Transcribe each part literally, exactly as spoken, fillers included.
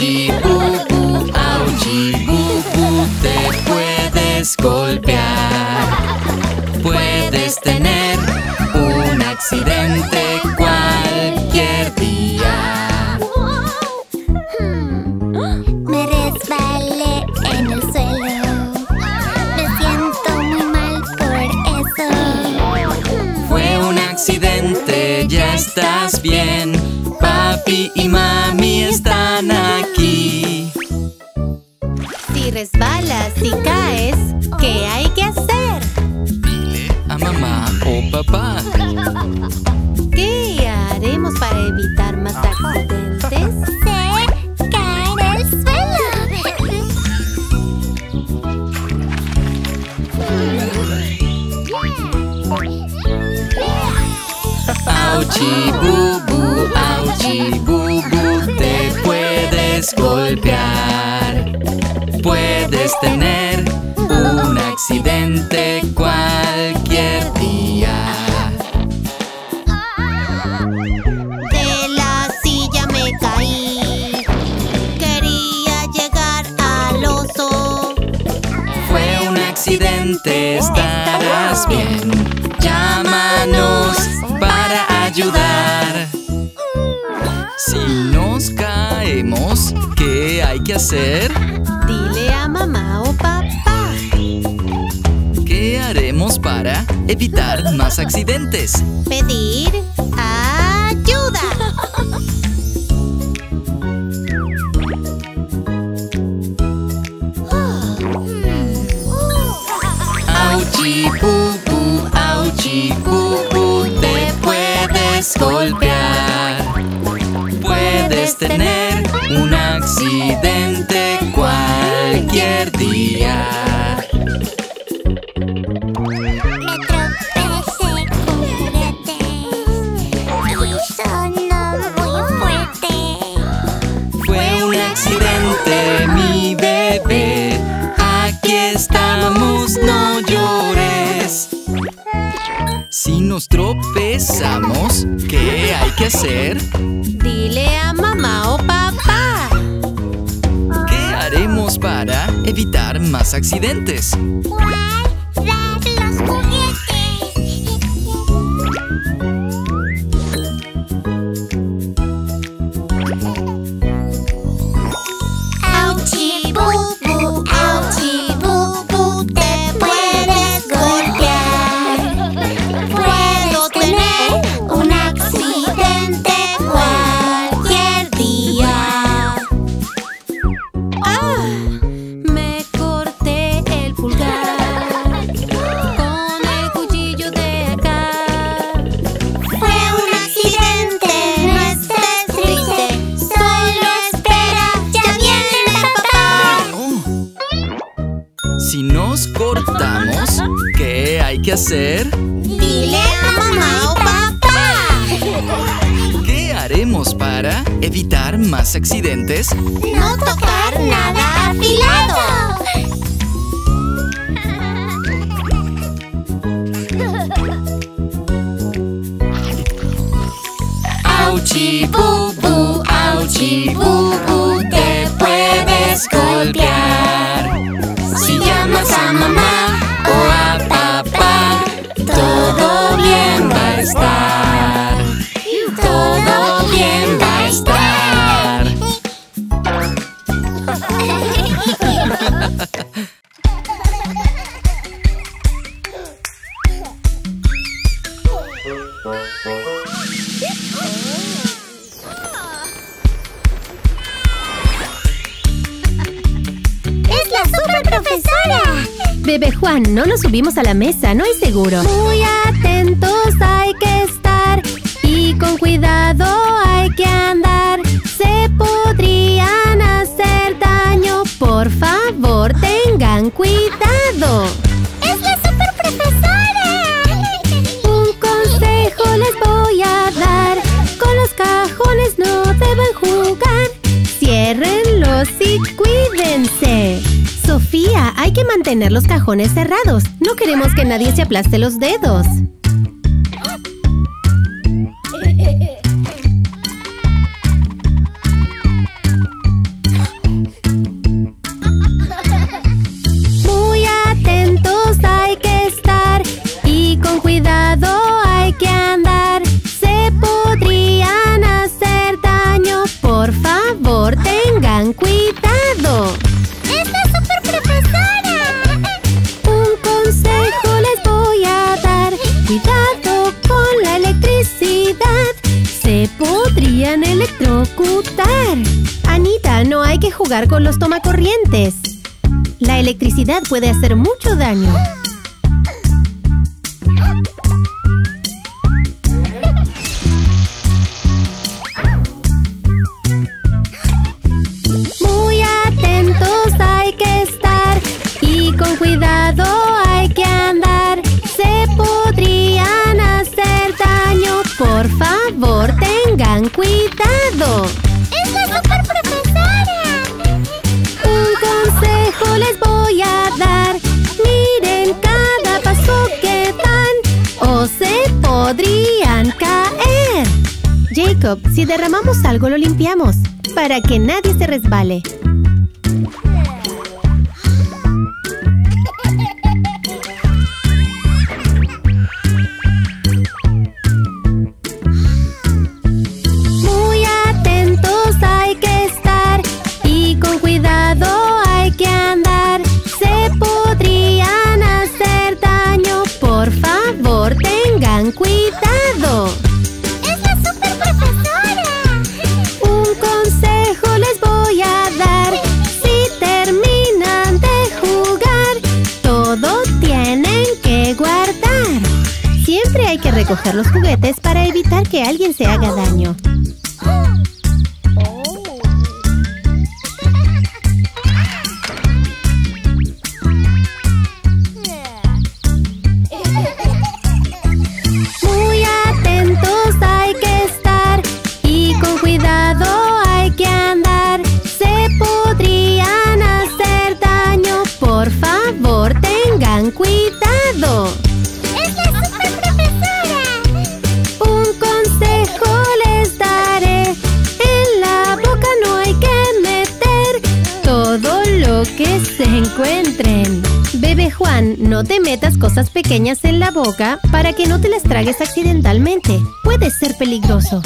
Auchi, bubu, auchi, bubu, te puedes golpear. Puedes tener un accidente cualquier día. Me resbalé en el suelo. Me siento muy mal por eso. Fue un accidente, ya estás bien. Papi y mami están aquí. Si resbalas y caes, ¿qué hay que hacer? Dile a mamá o papá. ¿Qué haremos para evitar más accidentes? Se cae al suelo. Auchi, bubu, auchi, bubu, te puedes golpear. Puedes tener un accidente cualquier día. De la silla me caí. Quería llegar al oso. Fue un accidente, estarás bien. Llámanos para ayudar. Si nos caemos, ¿qué hay que hacer? Dile a mamá o papá. ¿Qué haremos para evitar más accidentes? Pedir ayuda. Auchi, bubu, auchi, bubu, te puedes golpear. Puedes tener un accidente cualquier día. Me tropecé con juguetes y sonó muy fuerte. Fue un accidente, mi bebé. Aquí estamos, no llores. Si nos tropezamos, ¿qué hay que hacer? Dile a mamá o papá. ¿Qué haremos para evitar más accidentes? Guardar los juguetes. Auchi, bubu, auchi, bubu, te puedes golpear. Puedes tener un accidente cualquier día. ¡Ah! Me corté el pulgar con el cuchillo de acá. Fue un accidente, no estés triste. Solo espera, ya viene papá. Oh. Si nos cortamos, ¿qué hay que hacer? Dile a mamá o papá. ¿Qué haremos para evitar más accidentes? No tocar nada afilado. Auchi, bubu, auchi, bubu, te puedes golpear. Si llamas a mamá o a papá, todo bien va a estar. Todo bien va a estar. ¡Es la superprofesora! Bebé Juan, no nos subimos a la mesa, no es seguro. Muy atentos hay que estar y con cuidado hay que andar. Se podrían hacer daño, por favor tengan cuidado. ¡Es la superprofesora! Un consejo les voy a dar, con los cajones no deben jugar. Ciérrenlos y cuídense. Sofía, hay que mantener los cajones cerrados. No queremos que nadie se aplaste los dedos. jugar con los tomacorrientes. La electricidad puede hacer mucho daño. Muy atentos hay que estar y con cuidado hay que andar. Se podrían hacer daño. Por favor, tengan cuidado. ¡Es la superprofesora! Un consejo les voy a dar. Miren cada paso que dan o se podrían caer. Jacob, si derramamos algo lo limpiamos para que nadie se resbale. Muy atentos hay que estar y con cuidado hay que andar. Se podrían hacer daño. Por favor, tengan cuidado. ¡Es la superprofesora! Un consejo les voy a dar. Si terminan de jugar, todo tienen que guardar. Siempre hay que recoger los juguetes para evitar que alguien se haga daño. Muy atentos hay que estar y con cuidado hay que andar. Se podrían hacer daño. Por favor, tengan cuidado. ¡Es la superprofesora! Un consejo les daré. En la boca no hay que meter todo lo que se encuentren. Bebé Juan, no te metas cosas pequeñas en la boca para que no te las tragues accidentalmente. Puede ser peligroso.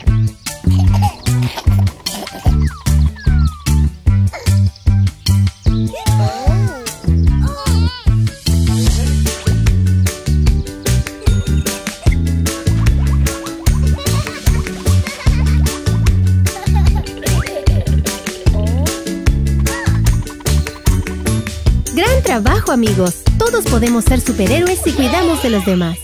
¡Gran trabajo, amigos! Todos podemos ser superhéroes si cuidamos de los demás.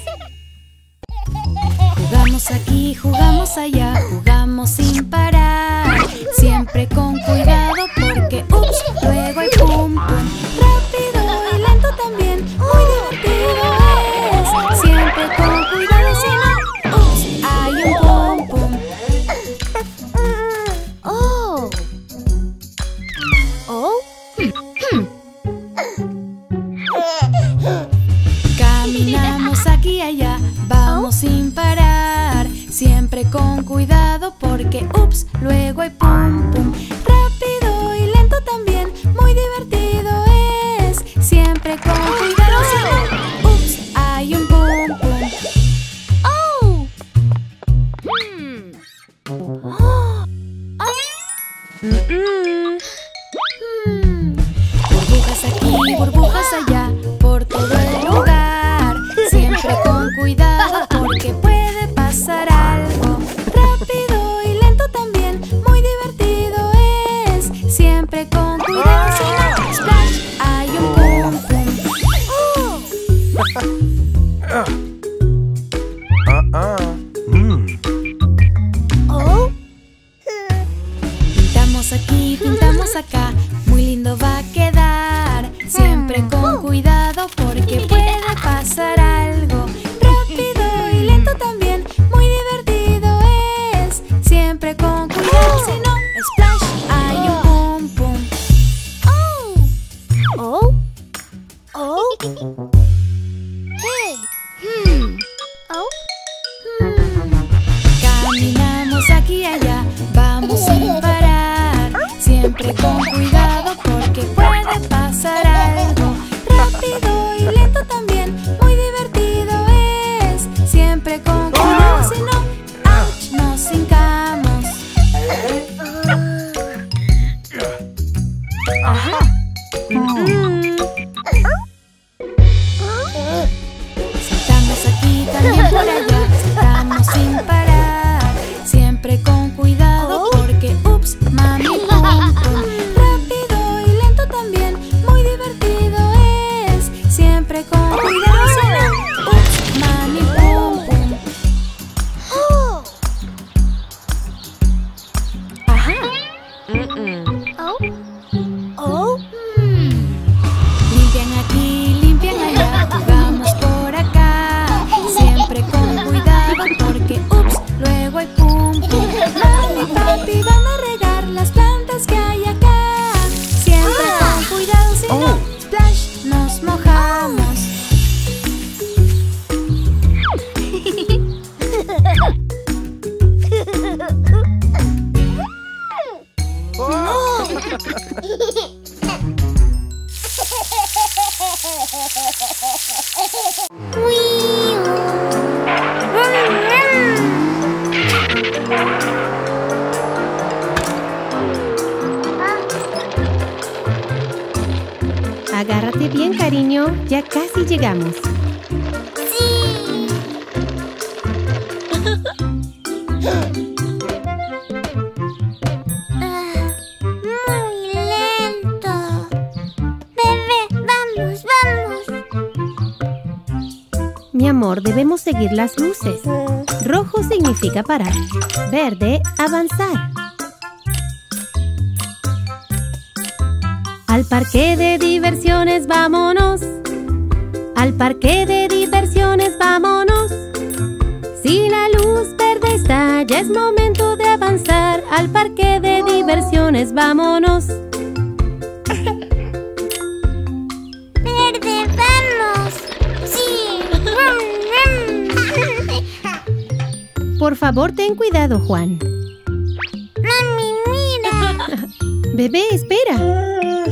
Jugamos aquí, jugamos allá, jugamos sin parar. Siempre con cuidado porque ups, luego hay pum pum. Rápido y lento también, muy divertido es. Siempre con cuidado, si no, ups, hay un pum pum. ¡Oh! ¿Oh? Caminamos aquí y allá, vamos sin parar. Siempre con cuidado porque ups, luego hay pum pum. Rápido y lento también, muy divertido es. Siempre con cuidado, si no, ups, hay un pum pum. ¡Oh! Mm-mm. Hmm. Burbujas aquí, burbujas allá, por todo el lugar. Siempre con cuidado porque puede pasar algo. Rápido y lento también, muy divertido es. Siempre con cuidado, si no, splash, hay un pum pum. ¡Oh! Pintamos aquí, pintamos acá, muy lindo va a quedar. Siempre con cuidado porque puede pasar algo. Rápido y lento también, muy divertido es. Siempre con cuidado, si no, splash, hay un pum pum. ¡Oh! ¡Oh! ¡Hey! Hmm. ¡Oh! Caminamos aquí y allá, vamos sin parar. Siempre con cuidado porque puede pasar algo. Rápido y lento también, muy divertido es. Siempre con cuidado, si no, ouch, nos hincamos. Ajá. Mm. Ya casi llegamos. Sí. Ah, muy lento. Bebé, vamos, vamos. Mi amor, debemos seguir las luces. Rojo significa parar. Verde, avanzar. Al parque de diversiones, vámonos. Al parque de diversiones, vámonos. Si la luz verde está, ya es momento de avanzar. Al parque de diversiones, vámonos. Verde, vamos. Sí. Por favor, ten cuidado, Juan. Mami, mira. Bebé, espera.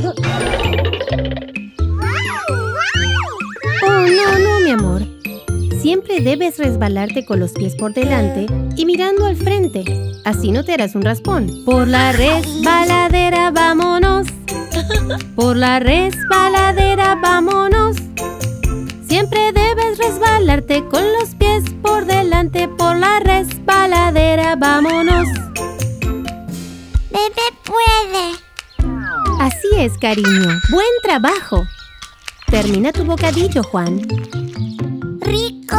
Oh, no, no, mi amor. Siempre debes resbalarte con los pies por delante y mirando al frente. Así no te harás un raspón. Por la resbaladera, vámonos. Por la resbaladera, vámonos. Siempre debes resbalarte con los pies por delante. Por la resbaladera, vámonos. Bebé puede. Así es, cariño. ¡Buen trabajo! Termina tu bocadillo, Juan. Rico.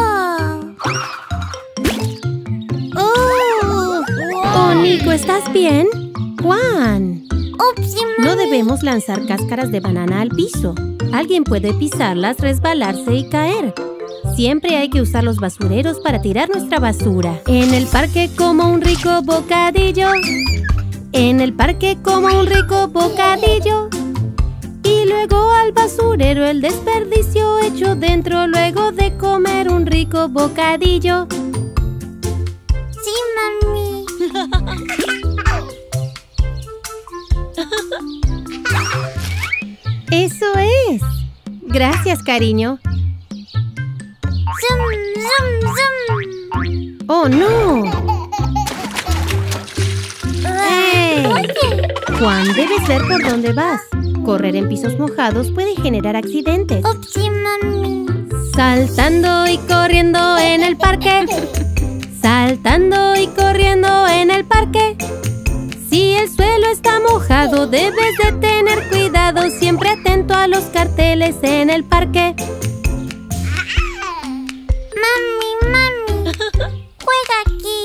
¡Oh! ¡Oh, Nico! ¿Estás bien? ¡Juan! Ups, No debemos lanzar cáscaras de banana al piso. Alguien puede pisarlas, resbalarse y caer. Siempre hay que usar los basureros para tirar nuestra basura. En el parque como un rico bocadillo. En el parque como un rico bocadillo. Y luego al basurero el desperdicio hecho dentro. Luego de comer un rico bocadillo. Sí, mami. ¡Eso es! Gracias, cariño. Zum, zum, zum. ¡Oh, no! ¡Ey! Juan, debes ver por dónde vas. Correr en pisos mojados puede generar accidentes. Ups, mami. Saltando y corriendo en el parque. Saltando y corriendo en el parque. Si el suelo está mojado, debes de tener cuidado. Siempre atento a los carteles en el parque. Mami, mami. Juega aquí.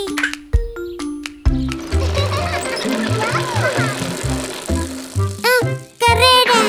Ah, carrera.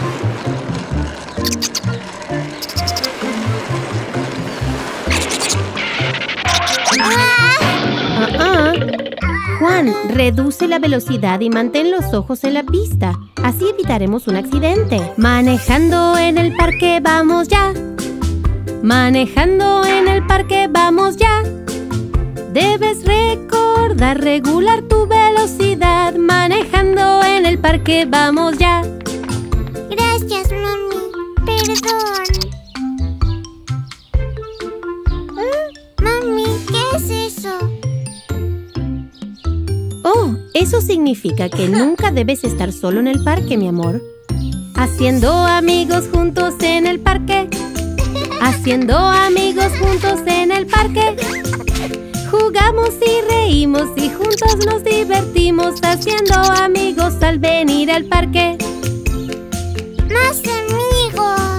Ah, ah. Juan, reduce la velocidad y mantén los ojos en la pista. Así evitaremos un accidente. Manejando en el parque, vamos ya. Manejando en el parque, vamos ya. Debes recordar regular tu velocidad. Manejando en el parque, vamos ya. Gracias, mami. Perdón. Mami, ¿qué es eso? Oh, eso significa que nunca debes estar solo en el parque, mi amor. Haciendo amigos juntos en el parque. Haciendo amigos juntos en el parque. Jugamos y reímos y juntos nos divertimos. Haciendo amigos al venir al parque. ¡Más amigos!